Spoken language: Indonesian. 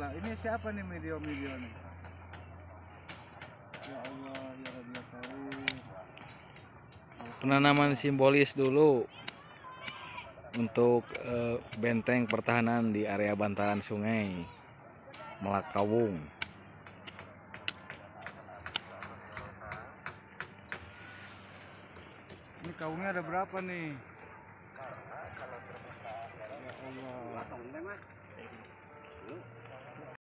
lah. Ini siapa nih video-video nih? Ya Allah, ya Rabbi Karim. Penanaman simbolis dulu untuk benteng pertahanan di area bantaran sungai Melakawung. Ini kaungnya ada berapa nih?